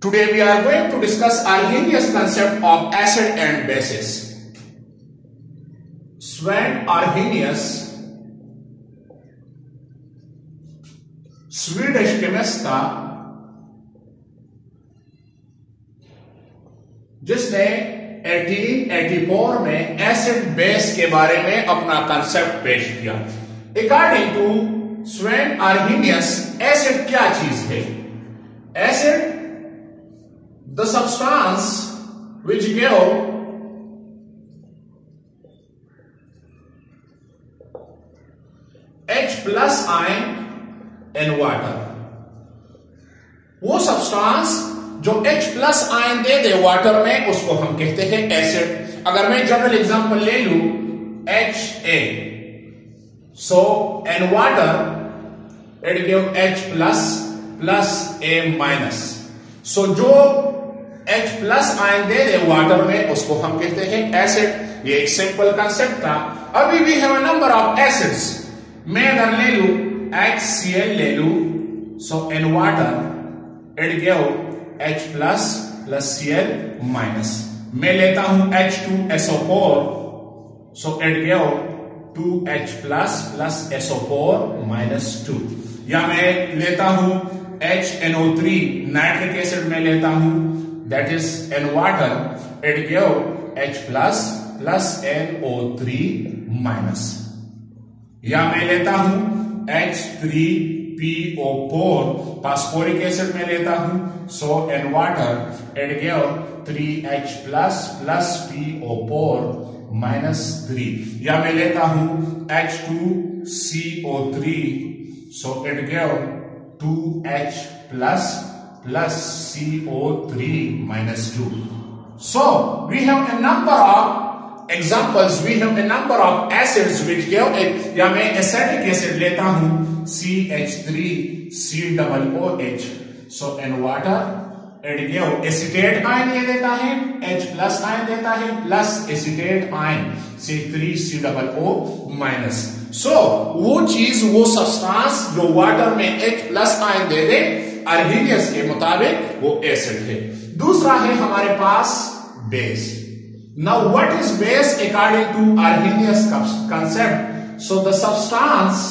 Today we are going to discuss Arrhenius concept of acid and bases. Sven Arrhenius, Swedish chemist था जिसने 1884 में acid base के बारे में अपना कंसेप्ट पेश किया। According to Sven Arrhenius acid क्या चीज है? Acid the substance which give H plus ion in water, वो सब्सटेंस जो H प्लस आयन दे दे वाटर में उसको हम कहते हैं एसिड। अगर मैं जनरल एग्जांपल ले लूं HA, so in water it give H plus plus A minus, so जो H प्लस आयन दे दे वाटर में उसको हम कहते हैं एसिड। ये एक सिंपल कंसेप्ट था। अभी भी have a number of acids. मैं अगर ले लूं HCl ले लूं, so in water it give H plus plus Cl minus. मैं लेता हूं H2SO4, so it give 2H plus plus SO4 minus 2। या मैं लेता हूं HNO3 नाइट्रिक एसिड में लेता हूं, that is in water it give H plus plus NO3 minus। या मैं लेता हूं H3PO4 फास्फोरिक एसिड में लेता हूं, so in water it give 3H plus plus PO4 minus 3। या मैं लेता हूं H2CO3, so it give 2H plus plus CO3 minus 2. So we have a number of examples, we have a number of acids which give it। या मैं acetic acid लेता हूं CH3COOH, so in water it give acetate ion ये देता है, H plus ion देता है, plus acetate ion C3COO minus। so वो चीज वो सब्सटेंस जो वाटर में H plus ion दे दे आर्हेनियस के मुताबिक वो एसिड है। दूसरा है हमारे पास base. Now what is base according to Arrhenius concept? So the substance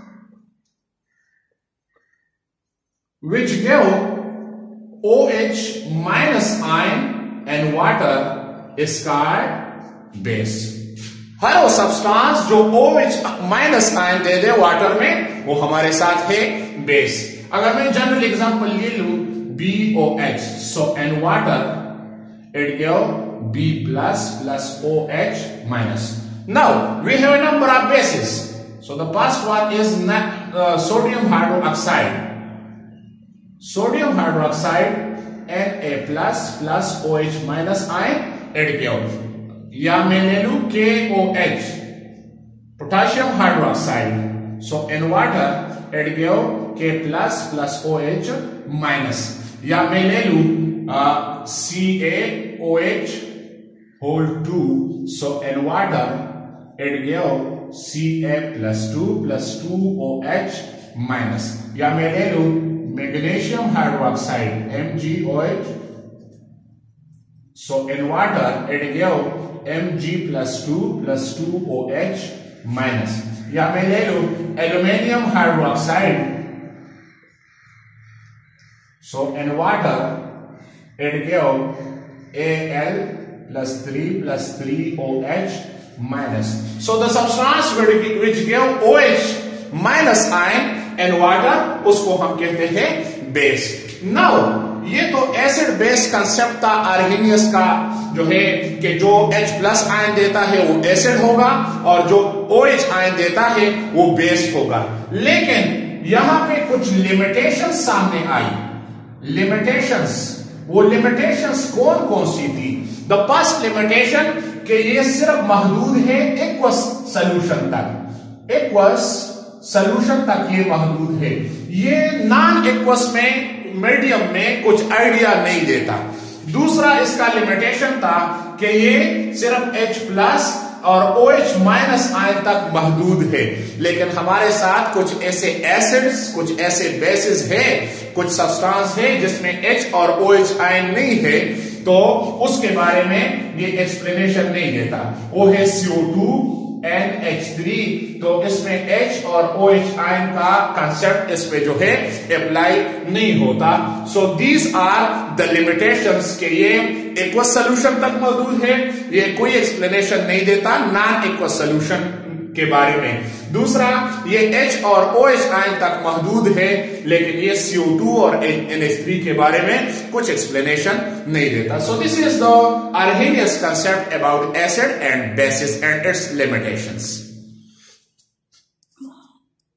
which give OH minus ion and water is called base। हर वो सब्सटेंस जो OH माइनस आयन दे दे वाटर में वो हमारे साथ है बेस। अगर मैं जनरल एग्जांपल ले लूं BOH, so in water it give B plus plus OH minus। now we have a number of bases, so the first one is sodium hydroxide। sodium hydroxide Na plus plus OH minus ion it give। या मैं ले लूं KOH potassium hydroxide, so in water it give K plus plus OH minus। या मैं ले लूं CaOH whole 2, so in water it give Ca plus 2 plus 2OH minus। या मैं ले लूं magnesium hydroxide MgOH, so in water it give Mg plus 2 plus 2OH minus। या मैं ले लूं aluminium hydroxide, so in water it give Al plus 3 plus 3OH minus। so the substance which give OH minus ion in water उसको हम कहते हैं base. Now ये तो एसिड बेस कंसेप्ट था आर्हेनियस का, जो है कि जो H प्लस आयन देता है वो एसिड होगा और जो OH आयन देता है वो बेस होगा। लेकिन यहां पे कुछ लिमिटेशंस सामने आई। लिमिटेशंस, वो लिमिटेशंस कौन कौन सी थी? द फर्स्ट लिमिटेशन कि ये सिर्फ महदूद है एक्वस सॉल्यूशन तक। एक्वस सॉल्यूशन तक ये महदूद है, ये नॉन एक्वस में मीडियम में कुछ आइडिया नहीं देता। दूसरा इसका लिमिटेशन था कि ये सिर्फ H प्लस और OH माइनस आयन तक महदूद है, लेकिन हमारे साथ कुछ ऐसे एसिड्स, कुछ ऐसे बेसिस है, कुछ सब्सटेंस है जिसमें H और OH आयन नहीं है, तो उसके बारे में ये एक्सप्लेनेशन नहीं देता। वो है CO2 NH3, तो इसमें H और OH आयन का कंसेप्ट इस पे जो है अप्लाई नहीं होता। So these are the limitations के ये एक्वस सोल्यूशन तक मौजूद है, ये कोई एक्सप्लेनेशन नहीं देता नॉन एक्वस सोल्यूशन के बारे में। दूसरा, ये H और OH आयन तक महदूद है, लेकिन ये CO2 और NH3 के बारे में कुछ एक्सप्लेनेशन नहीं देता। So this is the Arrhenius concept about acid and bases and its limitations.